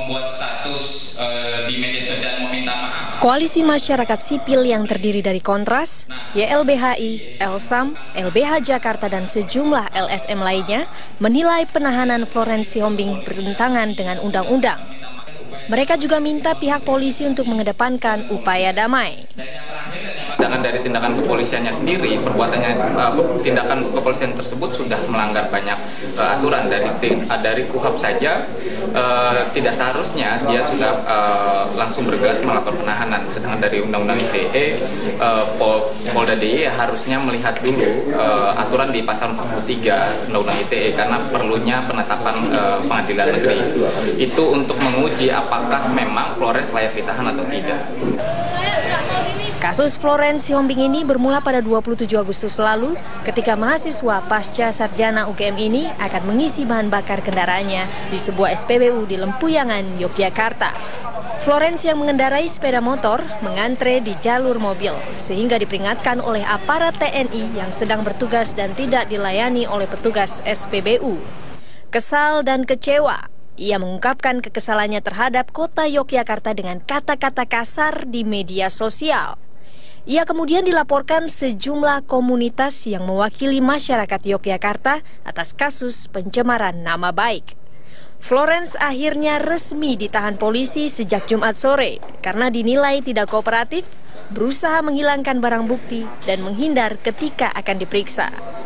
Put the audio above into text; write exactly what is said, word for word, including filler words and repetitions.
membuat status uh, di media sosial meminta maaf. Koalisi masyarakat sipil yang terdiri dari Kontras, Y L B H I, Elsam, L B H Jakarta dan sejumlah L S M lainnya menilai penahanan Florence Sihombing bertentangan dengan undang-undang. Mereka juga minta pihak polisi untuk mengedepankan upaya damai. Dengan dari tindakan kepolisiannya sendiri, perbuatannya uh, tindakan kepolisian tersebut sudah melanggar banyak uh, aturan dari uh, dari K U H A P saja. Uh, tidak seharusnya dia sudah uh, langsung bergegas melakukan penahanan. Sedangkan dari Undang-Undang I T E, uh, Pol Polda D I Y harusnya melihat dulu uh, aturan di pasal empat puluh tiga Undang-Undang I T E karena perlunya penetapan uh, pengadilan negeri itu untuk menguji apakah memang Florence layak ditahan atau tidak. Kasus Florence Sihombing ini bermula pada dua puluh tujuh Agustus lalu ketika mahasiswa pasca sarjana U G M ini akan mengisi bahan bakar kendaraannya di sebuah S P B U di Lempuyangan, Yogyakarta. Florence yang mengendarai sepeda motor mengantre di jalur mobil sehingga diperingatkan oleh aparat T N I yang sedang bertugas dan tidak dilayani oleh petugas S P B U. Kesal dan kecewa, ia mengungkapkan kekesalannya terhadap kota Yogyakarta dengan kata-kata kasar di media sosial. Ia kemudian dilaporkan sejumlah komunitas yang mewakili masyarakat Yogyakarta atas kasus pencemaran nama baik. Florence akhirnya resmi ditahan polisi sejak Jumat sore karena dinilai tidak kooperatif, berusaha menghilangkan barang bukti, dan menghindar ketika akan diperiksa.